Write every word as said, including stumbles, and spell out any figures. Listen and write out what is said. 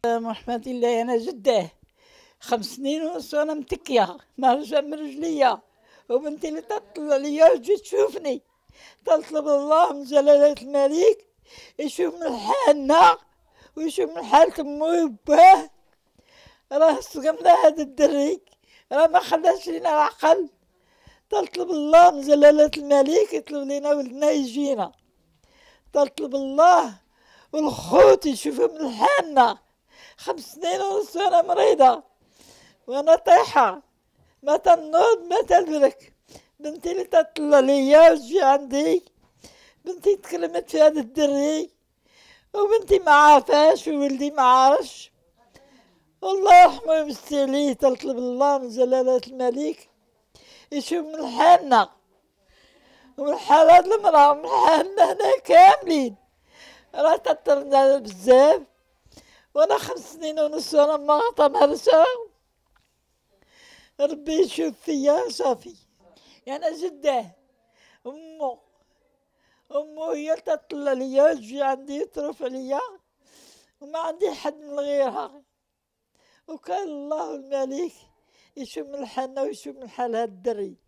رحمة الله أنا جداه خمس سنين ونص وأنا متكية مهرجة من رجليا، وبنتي اللي تطلع ليا وتجي تشوفني تطلب الله من جلالة الملك يشوف من حالنا ويشوف من حالة أمو وباه. راه سقمنا هذا الدري، راه ما خلاش لينا العقل. تطلب الله من جلالة الملك يطلب لينا ولدنا يجينا، تطلب الله والخوت يشوفوا من حالنا. خمس سنين ونص وانا مريضة وانا طايحة، ما تنوض ما تدرك. بنتي اللي تطلع ليا وتجي عندي، بنتي تكلمت في هذا الدري وبنتي ما عارفاش وولدي ما عارفش. والله يرحمه ويمسي عليه. تطلب الله من جلالة الملك يشوف من حالنا ومن حال هاد المرأة ومن حالنا هنا كاملين. راه تطرنا بزاف وانا خمس سنين ونص وانا مغطى مهرسة. ربي يشوف فيا صافي. يعني أنا جداه امو امو هي اللي تطلع ليا وتجي عندي تروف عليا وما عندي حد من غيرها. وكان الله الملك يشوف من حالنا ويشوف من حال هاد الدري.